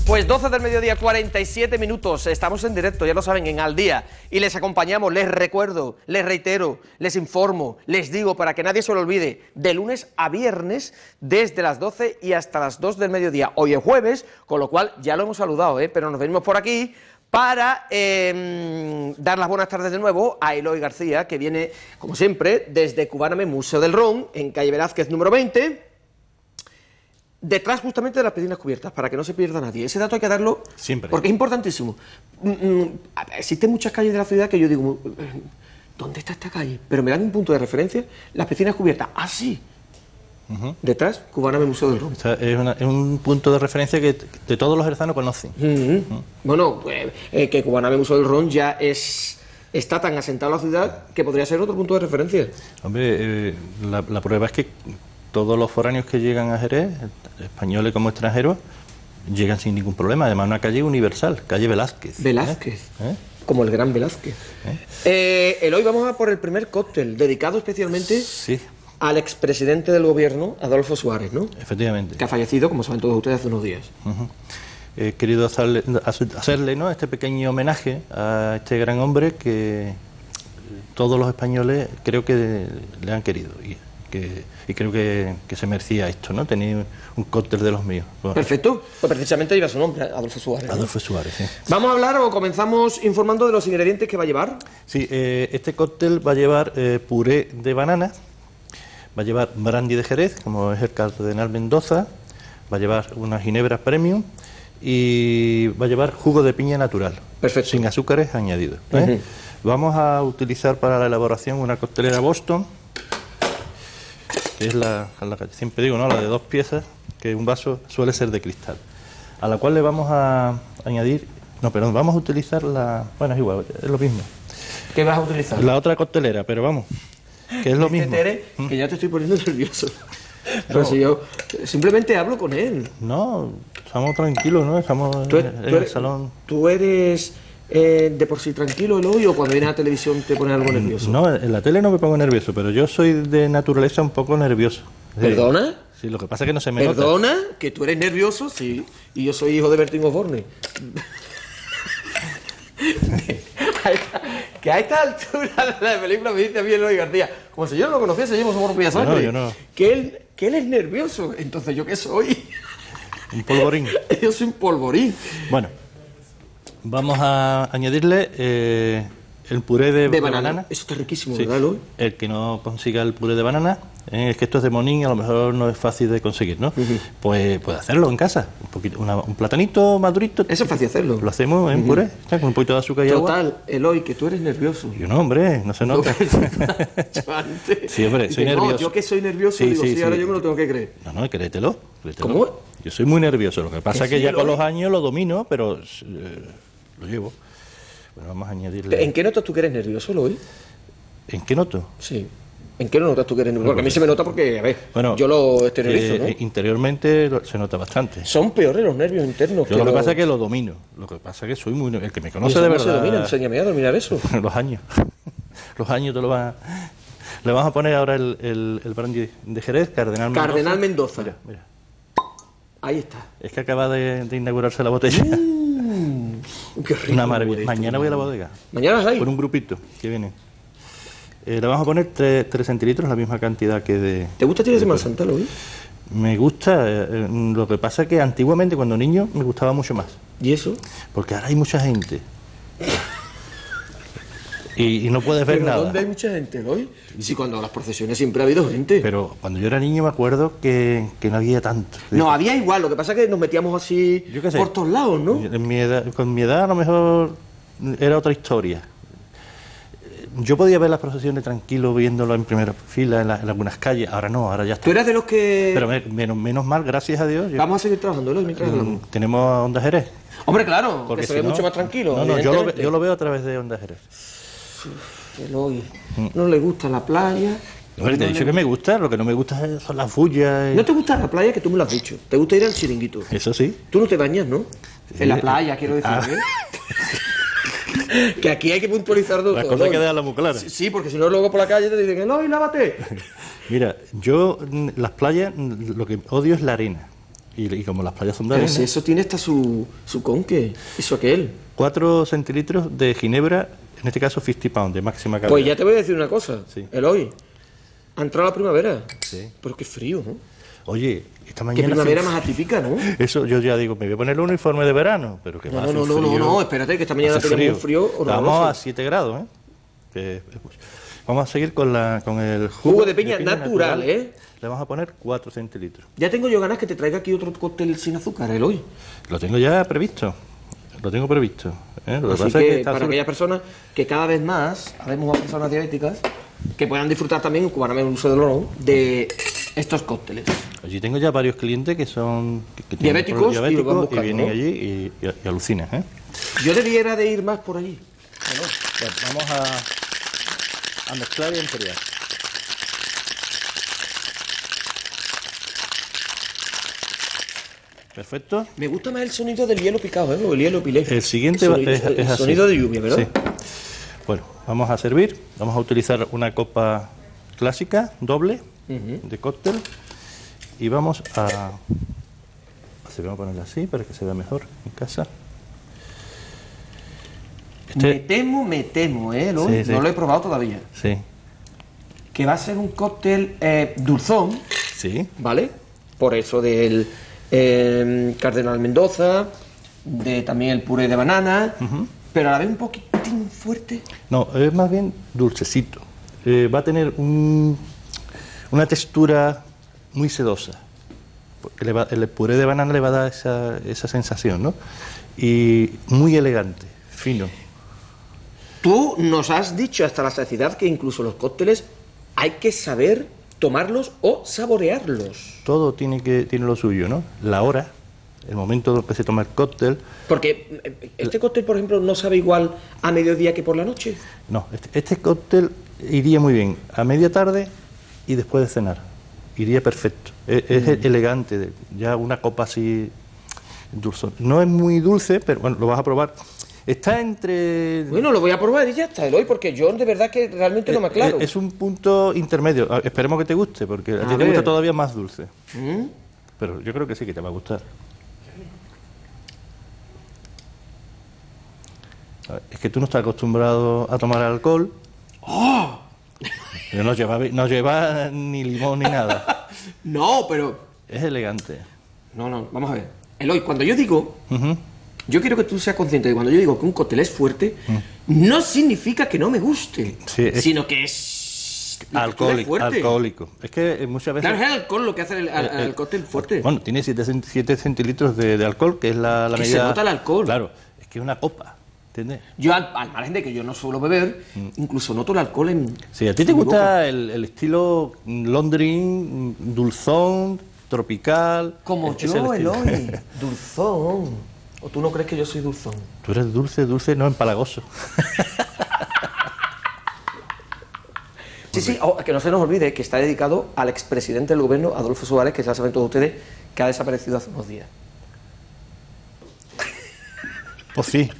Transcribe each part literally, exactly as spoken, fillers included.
Pues doce del mediodía, cuarenta y siete minutos, estamos en directo, ya lo saben, en Al Día, y les acompañamos, les recuerdo, les reitero, les informo, les digo, para que nadie se lo olvide, de lunes a viernes, desde las doce y hasta las dos del mediodía. Hoy es jueves, con lo cual ya lo hemos saludado, ¿eh? Pero nos venimos por aquí para eh, dar las buenas tardes de nuevo a Eloy García, que viene, como siempre, desde Cubáname, Museo del Ron, en calle Velázquez número veinte, detrás justamente de las piscinas cubiertas, para que no se pierda nadie. Ese dato hay que darlo siempre, porque es importantísimo. Mm, mm, existen muchas calles de la ciudad que yo digo, ¿dónde está esta calle? Pero me dan un punto de referencia, las piscinas cubiertas. Ah, sí. Uh-huh. Detrás, Cubáname, Museo del Ron. O sea, es, una, es un punto de referencia que de todos los jerzanos conocen. Uh-huh. Uh-huh. Bueno, pues, eh, que Cubáname, Museo del Ron ya es... está tan asentado en la ciudad que podría ser otro punto de referencia. Hombre, eh, la, la prueba es que todos los foráneos que llegan a Jerez, españoles como extranjeros, llegan sin ningún problema. Además, una calle universal, calle Velázquez. Velázquez, ¿Eh? Como el gran Velázquez. ¿Eh? Eh, Eloy, vamos a por el primer cóctel, dedicado especialmente sí. al expresidente del gobierno, Adolfo Suárez, ¿no? Efectivamente. Que ha fallecido, como saben todos ustedes, hace unos días. Uh-huh. He querido hacerle, hacerle ¿no? este pequeño homenaje a este gran hombre que todos los españoles creo que le han querido. Y, Que, y creo que, que se merecía esto, ¿no? Tenía un cóctel de los míos. Bueno. Perfecto, pues precisamente lleva su nombre, Adolfo Suárez. ¿no? Adolfo Suárez, sí. ¿Vamos a hablar o comenzamos informando de los ingredientes que va a llevar? Sí, eh, este cóctel va a llevar eh, puré de banana, va a llevar brandy de Jerez, como es el Cardenal Mendoza, va a llevar unas ginebras premium y va a llevar jugo de piña natural. Perfecto. Sin azúcares añadidos. ¿eh? Uh-huh. Vamos a utilizar para la elaboración una coctelera Boston, que es la, la que siempre digo, ¿no? La de dos piezas, que un vaso suele ser de cristal, a la cual le vamos a añadir, no, perdón, vamos a utilizar la, bueno, es igual, es lo mismo. ¿Qué vas a utilizar? La otra coctelera, pero vamos, que es lo mismo. Tere, ¿Mm? Que ya te estoy poniendo nervioso. Pero no. Si yo simplemente hablo con él. No, estamos tranquilos, ¿no? Estamos tú, en tú el eres, salón. ¿Tú eres eh, de por sí tranquilo, Eloy, o cuando vienes a televisión te pones algo nervioso? No, en la tele no me pongo nervioso, pero yo soy de naturaleza un poco nervioso. ¿Perdona? Sí, lo que pasa es que no se me ¿Perdona? nota. ¿Perdona? ¿Que tú eres nervioso? Sí. Y yo soy hijo de Bertín Osborne. Que a esta altura de la película me dice a mí Eloy García, como si yo no lo conociese, yo no somos por sangre. No, yo no. Que él, que él es nervioso. Entonces, ¿yo qué soy? Un polvorín. Yo soy un polvorín. Bueno, vamos a añadirle eh, el puré de, de, de banana. banana. Eso está riquísimo, sí. ¿verdad, Eloy? El que no consiga el puré de banana, eh, es que esto es de Monín, a lo mejor no es fácil de conseguir, ¿no? Uh-huh. Pues puede hacerlo en casa. Un poquito, una, un platanito madurito. Eso es fácil hacerlo. Lo hacemos en uh-huh. puré, ¿sabes? Con un poquito de azúcar y Total, agua. Total, Eloy, que tú eres nervioso. Yo no, hombre, no se nota. Sí, hombre, soy no, nervioso. Yo que soy nervioso, sí, digo, sí, sí, ahora sí. yo me lo tengo que creer. No, no, créetelo. créetelo. ¿Cómo? Yo soy muy nervioso. Lo que pasa es que, que sí, ya con los años lo domino, pero eh, lo llevo. Bueno, vamos a añadirle... ¿En qué notas tú que eres nervioso, Eloy? ¿En qué noto? Sí. ¿En qué no notas tú que eres nervioso? Porque a mí se me nota porque, a ver, bueno, yo lo exteriorizo, eh, ¿no? Interiormente se nota bastante. Son peores los nervios internos. Yo que lo que lo... pasa es que lo domino. Lo que pasa es que soy muy... El que me conoce ¿Y eso de no verdad... se domina? Enséñame a dominar eso. Los años. Los años te lo van a... Le vamos a poner ahora el, el, el brandy de Jerez, Cardenal Mendoza. Cardenal Mendoza. Mira, mira. Ahí está. Es que acaba de, de inaugurarse la botella. Mm, qué rico. Una maravilla. Mañana voy a la bodega. ¿Mañana vas ahí? Con un grupito que viene. Eh, le vamos a poner tres centilitros, la misma cantidad que de... ¿Te gusta tirar Semana Santa, Eloy? Me gusta. Eh, lo que pasa es que antiguamente, cuando niño, me gustaba mucho más. ¿Y eso? Porque ahora hay mucha gente. Y, y no puedes ver ¿Pero nada. ¿Dónde hay mucha gente, Eloy? Sí, cuando las procesiones siempre ha habido gente. Pero cuando yo era niño me acuerdo que, que no había tanto. No, había igual, lo que pasa es que nos metíamos así por todos lados, ¿no? En mi edad, con mi edad a lo mejor era otra historia. Yo podía ver las procesiones tranquilo, viéndolo en primera fila, en, la, en algunas calles. Ahora no, ahora ya está. ¿Tú eras de los que...? Pero me, menos, menos mal, gracias a Dios. Yo... Vamos a seguir trabajando, ¿no? Mientras mm, tenemos Onda Jerez. Hombre, claro, porque que se si ve no, mucho más tranquilo. No, no, yo lo, yo lo veo a través de Onda Jerez. Eloy, mm. no le gusta la playa. Hombre, te he dicho que me gusta, lo que no me gusta son las bullas. Y... ¿No te gusta la playa? Que tú me lo has dicho. ¿Te gusta ir al chiringuito? Eso sí. Tú no te bañas, ¿no? Sí. En la playa, quiero decir, ah. ¿eh? Que aquí hay que puntualizar dos. Las cosas hay que dejarlas muy claras. Sí, porque si no luego por la calle te dicen, Eloy, lávate. Mira, yo las playas lo que odio es la arena. Y, y como las playas son de Pero arena, si eso tiene hasta su, su conque, eso aquel. cuatro centilitros de ginebra, en este caso cincuenta pounds, de máxima calidad. Pues ya te voy a decir una cosa, Sí. Eloy. Ha entrado la primavera. Sí. Pero qué frío, ¿no? Oye, esta Qué mañana... primavera hace- más atípica, ¿no? Eso yo ya digo, me voy a poner el uniforme de verano, pero que No, va a no, hacer no, no, frío. no, no, espérate, que esta mañana Hace tenemos un frío horroroso. Estamos a siete grados, ¿eh? Que- vamos a seguir con, la, con el jugo, Jugo de piña natural, ¿eh? Le vamos a poner cuatro centilitros. Ya tengo yo ganas que te traiga aquí otro cóctel sin azúcar, Eloy. Lo tengo ya previsto. Lo tengo previsto. ¿eh? Lo que Así pasa que, es que está para sobre- aquellas personas que cada vez más, habemos más personas diabéticas, que puedan disfrutar también, cubanamente el uso del oro, de estos cócteles. Allí tengo ya varios clientes que son que, que tienen Diabéticos problemas y lo diabéticos van y, buscando, vienen ¿no? allí y, y- y alucinan. ¿eh? Yo debiera de ir más por allí. Bueno, pues vamos a, a mezclar y enfriar. Perfecto. Me gusta más el sonido del hielo picado, ¿eh? O el hielo pilé. El siguiente el va- sonido, es, el es así. sonido de lluvia, ¿verdad? Sí. Bueno, vamos a servir. Vamos a utilizar una copa clásica, doble, de cóctel. Y vamos a... Así vamos a ponerla así para que se vea mejor en casa. Me Este, temo, me temo, ¿eh? Eloy? Sí, sí. No lo he probado todavía. sí, Que va a ser un cóctel eh, dulzón, sí. ¿vale? Por eso del eh, Cardenal Mendoza, de también el puré de banana, pero a la vez un poquitín fuerte. No, es más bien dulcecito. Eh, va a tener un- una textura muy sedosa. Porque le va- el puré de banana le va a dar esa, esa sensación, ¿no? Y muy elegante, fino. Tú nos has dicho hasta la saciedad que incluso los cócteles hay que saber tomarlos o saborearlos. Todo tiene, que, tiene lo suyo, ¿no? La hora, el momento en que se toma el cóctel. Porque eh, este cóctel, por ejemplo, no sabe igual a mediodía que por la noche. No, este, este cóctel iría muy bien a media tarde y después de cenar. Iría perfecto. Es, es elegante, de- ya una copa así dulce. No es muy dulce, pero bueno, lo vas a probar. Está entre... Bueno, lo voy a probar y ya está, Eloy, porque yo de verdad que realmente no me aclaro. Es, es un punto intermedio. A- Esperemos que te guste, porque a, A ti te ver. gusta todavía más dulce. ¿Mm? Pero yo creo que sí, que te va a gustar. A ver, es que tú no estás acostumbrado a tomar alcohol. ¡Oh! Pero no lleva, no lleva ni limón ni nada. No, pero... Es elegante. No, no, vamos a ver. Eloy, cuando yo digo... Ujú. Yo quiero que tú seas consciente de que cuando yo digo que un cóctel es fuerte, no significa que no me guste, Sí, es- sino que es... la textura es Alcohólico, fuerte. alcohólico. Es que eh, muchas veces... Claro, es el alcohol lo que hace el, al- Eh, al eh, cóctel fuerte. Bueno, tiene siete centilitros de, de alcohol, que es la, la Que se medida... nota el alcohol. Claro, es que es una copa, ¿entiendes? Yo, al, al margen de que yo no suelo beber, incluso noto el alcohol en... Si a ti te en mi boca. gusta el, el estilo Londrin, dulzón, tropical... Como es- es el yo, estilo. Eloy, dulzón. ¿O tú no crees que yo soy dulzón? Tú eres dulce, dulce, no empalagoso. Sí, sí, oh, que no se nos olvide que está dedicado al expresidente del gobierno, Adolfo Suárez, que ya saben todos ustedes, que ha desaparecido hace unos días. Pues sí.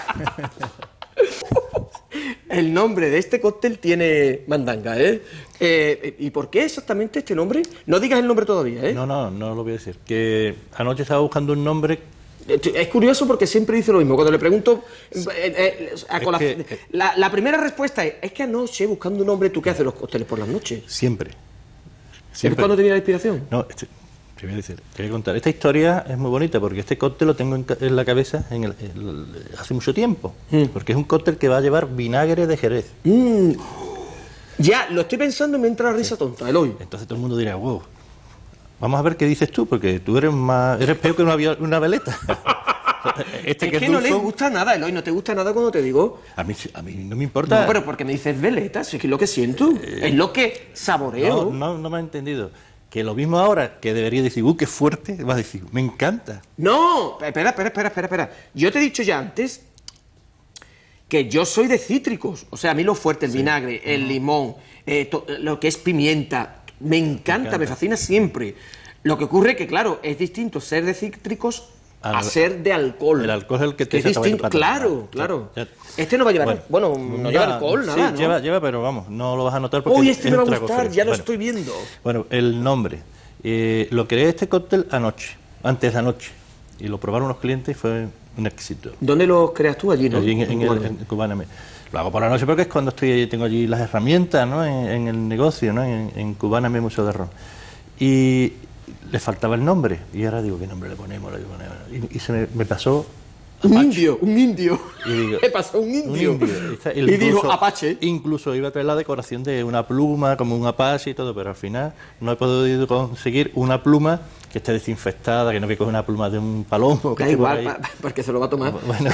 El nombre de este cóctel tiene mandanga, ¿eh? Eh, ¿Y por qué exactamente este nombre? No digas el nombre todavía, ¿eh? No, no, no lo voy a decir. Que anoche estaba buscando un nombre... Es curioso porque siempre dice lo mismo. Cuando le pregunto, eh, eh, a Es colación- que- la, la primera respuesta es, es que anoche, buscando un nombre, ¿tú qué haces los cócteles por las noches? Siempre. ¿Es Siempre. cuando te viene la inspiración? No, este- te voy a decir, te voy a contar. Esta historia es muy bonita porque este cóctel lo tengo en, ca- en la cabeza en el- el- hace mucho tiempo. Porque es un cóctel que va a llevar vinagre de Jerez. Mm. Ya, lo estoy pensando y me entra la risa tonta, Eloy. Entonces todo el mundo dirá, wow, vamos a ver qué dices tú, porque tú eres más, eres peor que una, avia- una veleta. Este Es que que, es no le dulzón, gusta nada, Eloy, no te gusta nada cuando te digo. a mí, a mí no me importa. No, pero porque me dices veleta, si es que es lo que siento, es lo que saboreo. no, no, no me has entendido. Que lo mismo ahora, que debería decir, uh, qué fuerte, vas a decir, me encanta. No, espera, espera, espera, espera, espera. Yo te he dicho ya antes que yo soy de cítricos. O sea, a mí lo fuerte, el vinagre, el limón, eh, to- lo que es pimienta, me encanta, encanta. me fascina siempre. Lo que ocurre que, claro, es distinto ser de cítricos a Al- ser de alcohol. el alcohol es el que te es saca distinto, la pata. claro, Ya, claro. ya. Este no va a llevar, bueno, no lleva nada, alcohol, sí, nada, ¿no? lleva, lleva, pero vamos, no lo vas a notar porque Uy, este es me va a un trago gustar, fresco. ya lo Bueno, estoy viendo. Bueno, el nombre. Eh, lo creé este cóctel anoche. antes de anoche. Y lo probaron unos clientes y fue un éxito. ¿Dónde los creas tú? Allí, ¿no? Allí en, en, el, en Cubáname. Lo hago por la noche porque es cuando estoy allí, tengo allí las herramientas, ¿no? En, en el negocio, ¿no? En, en Cubáname Museo de Ron. Y le faltaba el nombre. Y ahora digo, ¿qué nombre le ponemos? Le ponemos? Y, y se me, me pasó... Un indio, un indio. Y digo, ¿Qué pasó? Un indio. Un indio. Está, y dijo Apache. Incluso iba a traer la decoración de una pluma, como un Apache y todo, pero al final no he podido conseguir una pluma que esté desinfectada, que no que coge una pluma de un palomo. Da igual, pa, pa, porque se lo va a tomar. Bueno,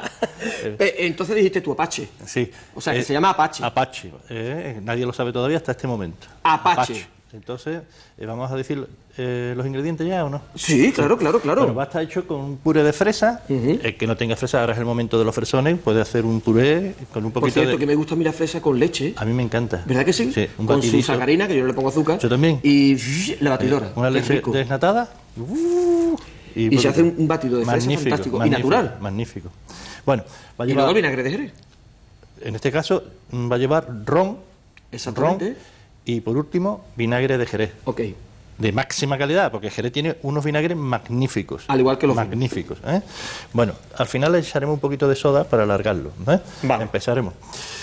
entonces dijiste tú Apache. Sí. O sea, que eh, se llama Apache. Apache. Eh, nadie lo sabe todavía hasta este momento. Apache. Apache. Entonces, eh, ¿vamos a decir eh, los ingredientes ya o no? Sí, claro, claro, claro. Bueno, va a estar hecho con un puré de fresa. Uh-huh. El que no tenga fresa, ahora es el momento de los fresones. Puede hacer un puré con un poquito de... Por cierto, de... que me gusta a mí la fresa con leche. A mí me encanta. ¿Verdad que sí? Sí, un con batidito. Su sacarina, que yo no le pongo azúcar. Yo también. Y la batidora. Eh, una leche desnatada. Uh, y, y se hace un batido de fresa fantástico. Magnífico, y natural. Magnífico. Bueno, va a Y llevar... luego el vinagre de Jerez. En este caso, va a llevar ron. Exactamente. Ron, y por último, vinagre de Jerez. Ok. De máxima calidad, porque Jerez tiene unos vinagres magníficos. Al igual que los magníficos. ¿eh? Bueno, al final le echaremos un poquito de soda para alargarlo. ¿eh? Vale. Empezaremos.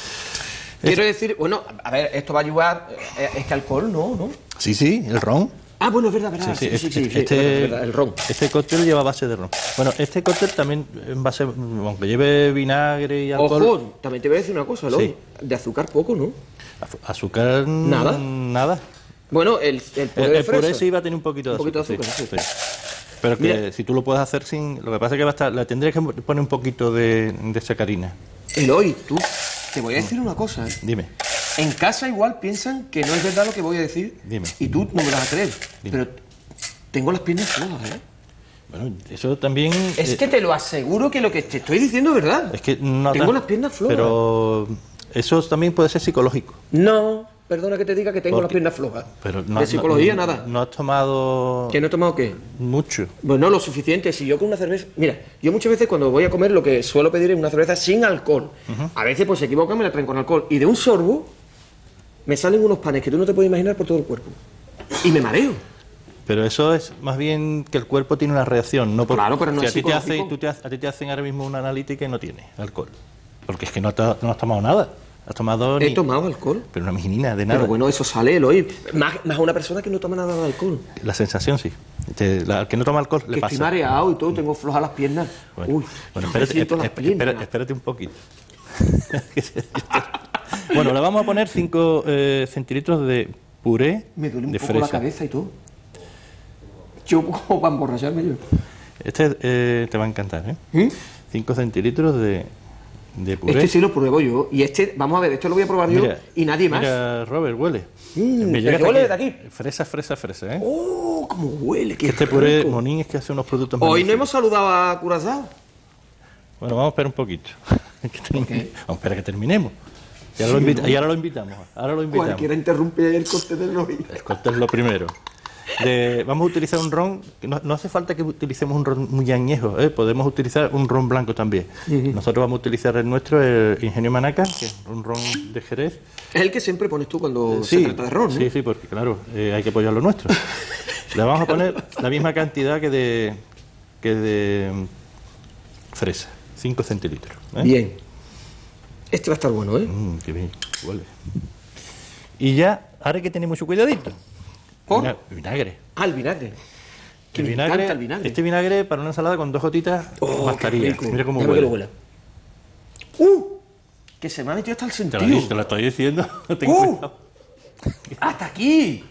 Quiero es... decir, bueno, a ver, esto va a ayudar. Es que alcohol, ¿no? ¿no? Sí, sí, el ron. Ah, bueno, es verdad, verdad. Sí, sí, sí, este, sí, sí, este, sí, es verdad, el ron. Este cóctel lleva base de ron. Bueno, este cóctel también en base, aunque lleve vinagre y alcohol... Ojo, también te voy a decir una cosa, ¿no? Sí. De azúcar poco, ¿no? Azúcar... Nada. Nada. Bueno, el, el puré el, de el fresa. puré sí iba a tener un poquito de un azúcar. Poquito de azúcar sí, sí. Sí. Pero que Mira, si tú lo puedes hacer sin... Lo que pasa es que va a estar, le tendrías que poner un poquito de, de sacarina. Eloy, tú, te voy a decir una cosa, ¿eh? Dime. En casa igual piensan que no es verdad lo que voy a decir. Dime. Y tú no me lo vas a creer. Dime. Pero tengo las piernas flojas, ¿eh? Bueno, eso también... Es eh, que te lo aseguro que lo que te estoy diciendo es verdad. Es que no tengo tan, las piernas flojas. Pero eso también puede ser psicológico. No, perdona que te diga que tengo Porque, las piernas flojas. Pero no, de psicología, no, nada. ¿No has tomado...? ¿Que no he tomado qué? Mucho. Pues no, lo suficiente. Si yo con una cerveza... Mira, yo muchas veces cuando voy a comer lo que suelo pedir es una cerveza sin alcohol. Uh-huh. A veces pues se equivocan, me la traen con alcohol. Y de un sorbo me salen unos panes que tú no te puedes imaginar por todo el cuerpo. Y me mareo. Pero eso es más bien que el cuerpo tiene una reacción, no por... Claro, pero no si es a ti te hace, psicológico. tú te, a ti te hacen ahora mismo una analítica y no tiene alcohol. Porque es que no, te, no has tomado nada. Has tomado... He ni, tomado alcohol. Pero una mijinina de nada. Pero bueno, eso sale, Eloy. Más, más a una persona que no toma nada de alcohol. La sensación sí. Te, la, al que no toma alcohol que le pasa. Estoy mareado y todo, tengo flojas las piernas. Bueno, Uy, bueno espérate, espérate, espérate, espérate, espérate un poquito. Bueno, le vamos a poner cinco eh, centilitros de puré Me duele un de poco fresa. la cabeza y todo. Yo como para emborracharme yo. Este eh, te va a encantar, ¿eh? ¿Mm? cinco centilitros de, de puré. Este sí lo pruebo yo. Y este, vamos a ver, este lo voy a probar mira, yo y nadie más. Mira, Robert, huele. Mm, Me llega ¿pero hasta huele desde aquí? Fresa, fresa, fresa, ¿eh? ¡Oh, cómo huele! ¡Qué Este puré, rico! Monín, es que hace unos productos Hoy no magníficos. hemos saludado a Curazao. Bueno, vamos a esperar un poquito. Que termine- Okay. Vamos a esperar que terminemos. Y ahora, Sí, lo invita- ¿no? y ahora lo invitamos. Ahora lo invitamos. Cualquiera interrumpe el corte del Eloy. El corte es lo primero. De- vamos a utilizar un ron, que no, no hace falta que utilicemos un ron muy añejo, ¿eh? Podemos utilizar un ron blanco también. Uh-huh. Nosotros vamos a utilizar el nuestro, el Ingenio Manaca, que es un ron de Jerez. Es el que siempre pones tú cuando Sí, se trata de ron, ¿no? sí, sí, porque claro, eh, hay que apoyar lo nuestro. Le vamos a poner la misma cantidad que de, que de mm, fresa, cinco centilitros. ¿eh? Bien. Este va a estar bueno, ¿eh? Mm, qué bien, huele. Y ya, ahora hay que tener mucho cuidadito. ¿Por? Vina- Vinagre. Ah, el vinagre. Que El me vinagre, encanta el vinagre. Este vinagre para una ensalada con dos gotitas Oh, bastaría. qué rico. Mira cómo Déjame huele. que lo huela. ¡Uh! Que se me ha metido hasta el Te lo, sentido. te lo estoy diciendo. Ten ¡Uh! cuidado. ¡Hasta aquí!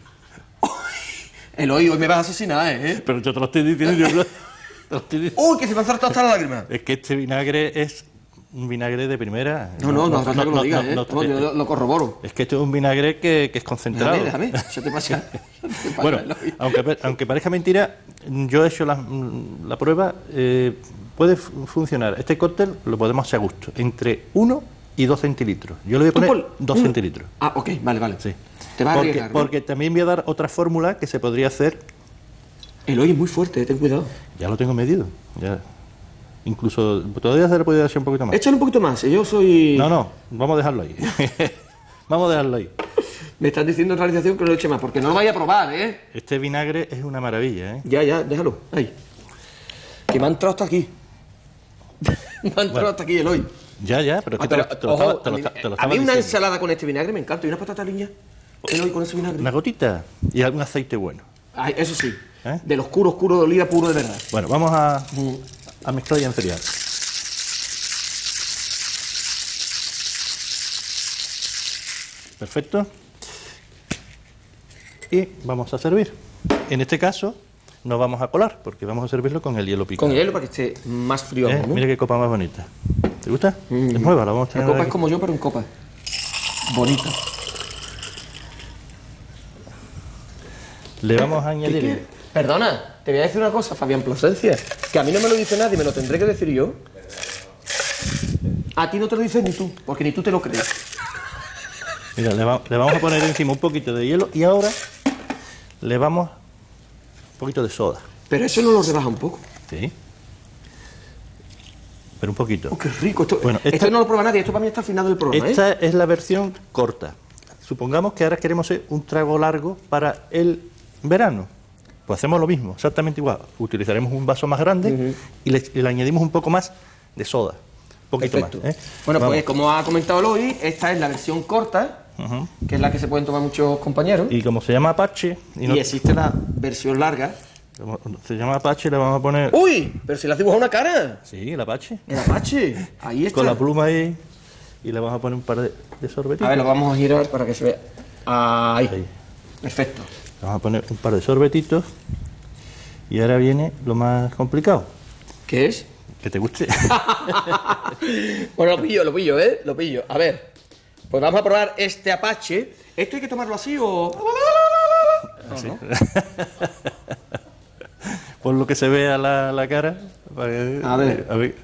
Eloy, hoy me vas a asesinar, ¿eh? Pero yo te lo estoy diciendo. Yo te lo- te lo estoy diciendo. ¡Uy, que se me han saltado hasta las lágrimas! Es que este vinagre es un vinagre de primera. No, no, no, no, no, que lo digas, ¿eh? no, No, yo lo, lo corroboro. Es que esto es un vinagre que, que es concentrado. Déjame, déjame. Eso te pasa. Eso te pasa, Bueno, Eloy. aunque, aunque parezca mentira, yo he hecho la, la prueba, eh, puede fu- funcionar. Este cóctel lo podemos hacer a gusto, entre uno y dos centilitros. Yo le voy a Tú poner pon- dos uno. centilitros. Ah, ok, vale, vale. Sí. Te vas a porque, arriesgar, ¿no? porque también voy a dar otra fórmula que se podría hacer, Eloy es muy fuerte, ten cuidado. ya lo tengo medido, ya. Incluso todavía se le puede hacer un poquito más. Échale un poquito más, yo soy... No, no, vamos a dejarlo ahí. Vamos a dejarlo ahí. Me están diciendo en realización que no lo eche más, porque no lo vaya a probar, ¿eh? Este vinagre es una maravilla, ¿eh? Ya, ya, déjalo. Ahí. Que me ha entrado hasta aquí. me ha entrado Bueno. hasta aquí el hoy. Ya, ya, pero es que Ah, te, pero, lo- te lo ojo, estaba, te lo a mí- esta- te lo a estaba mí una diciendo. ensalada con este vinagre me encanta. Y una patata liña. El hoy con ese vinagre. Una gotita y algún aceite bueno. Ay, eso sí. ¿Eh? Del oscuro, oscuro de oliva puro de verdad. Bueno, vamos a, a mezclar y a enfriar. Perfecto. Y vamos a servir. En este caso no vamos a colar porque vamos a servirlo con el hielo picado. Con hielo para que esté más frío. ¿Eh? ¿no? Mira qué copa más bonita. ¿Te gusta? Es nueva, la vamos a La tener copa aquí. es como yo, pero en copa. Bonita. Le vamos a ¿Qué, añadir... qué? Perdona, te voy a decir una cosa, Fabián Plasencia. Que a mí no me lo dice nadie, me lo tendré que decir yo. A ti no te lo dices ni tú, porque ni tú te lo crees. Mira, le, va- le vamos a poner encima un poquito de hielo y ahora le vamos un poquito de soda. Pero eso no lo rebaja un poco. Sí. Pero un poquito. Oh, qué rico. Esto, Bueno, esta- esto no lo prueba nadie, esto para mí está al final del programa, ¿eh? Esta es la versión corta. Supongamos que ahora queremos hacer un trago largo para el verano. Pues hacemos lo mismo, exactamente igual. Utilizaremos un vaso más grande y, le, y le añadimos un poco más de soda. Un poquito Perfecto. más. ¿eh? Bueno, Vamos. pues como ha comentado Eloy, esta es la versión corta, Ujú. que es la que se pueden tomar muchos compañeros. Y como se llama Apache, y, Y, no- existe la versión larga. como se llama Apache, le vamos a poner... ¡Uy! Pero si le has dibujado una cara. Sí, el Apache. El Apache. Ahí está. Con la pluma ahí. Y le vamos a poner un par de, de sorbetitos. A ver, lo vamos a girar para que se vea. Ahí. Ahí. Perfecto. Vamos a poner un par de sorbetitos. Y ahora viene lo más complicado. ¿Qué es? Que te guste. Bueno, lo pillo, lo pillo, ¿eh? Lo pillo. A ver. Pues vamos a probar este Apache. ¿Esto hay que tomarlo así o...? No, no. Por lo que se vea la, la cara. para que- A ver. A ver.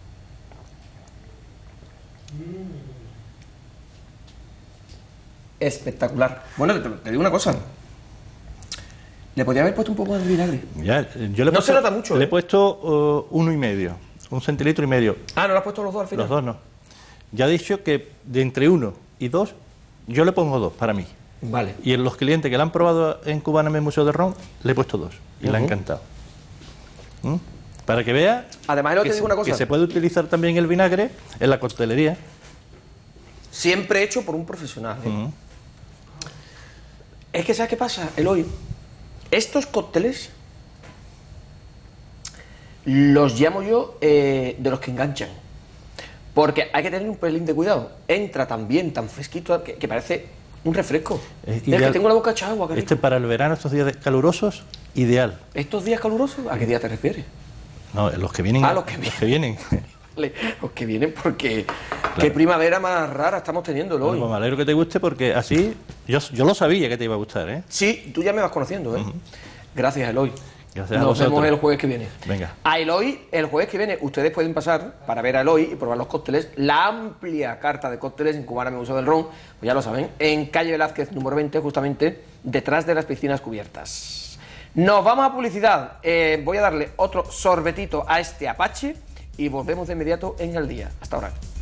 Espectacular. Bueno, te, te digo una cosa. Le podría haber puesto un poco más de vinagre. Ya, eh, yo le he No puesto, se nota mucho, Le ¿eh? he puesto uh, uno y medio. Un centilitro y medio. Ah, ¿no lo has puesto los dos al final? Los dos no. Ya he dicho que de entre uno y dos, yo le pongo dos para mí. Vale. Y en los clientes que la han probado en Cubana en el Museo del Ron, le he puesto dos. Y le ha Ujú. encantado. ¿Mm? Para que vea Además, Eloy, que, te se, digo una cosa. que se puede utilizar también el vinagre en la coctelería. Siempre hecho por un profesional. ¿eh? Ujú. Es que, ¿sabes qué pasa, Eloy? Estos cócteles los llamo yo eh, de los que enganchan. Porque hay que tener un pelín de cuidado. Entra tan bien, tan fresquito, que, que parece un refresco. Es Del que ideal. tengo la boca hecha agua, qué rico. Este para el verano, estos días calurosos, ideal. ¿Estos días calurosos? ¿A qué día te refieres? No, los que vienen. Ah, los que vienen. Vale, los que vienen porque... Qué primavera más rara estamos teniendo, Eloy. Bueno, pues me alegro que te guste porque así yo, yo lo sabía que te iba a gustar, ¿eh? Sí, tú ya me vas conociendo, ¿eh? Gracias, Eloy. Gracias a Nos vosotros. vemos el jueves que viene. Venga. A Eloy, el jueves que viene, ustedes pueden pasar para ver a Eloy y probar los cócteles, la amplia carta de cócteles en Cubana Museo del Ron, pues ya lo saben, en calle Velázquez número veinte, justamente detrás de las piscinas cubiertas. Nos vamos a publicidad. Eh, voy a darle otro sorbetito a este Apache y volvemos de inmediato en el día. Hasta ahora.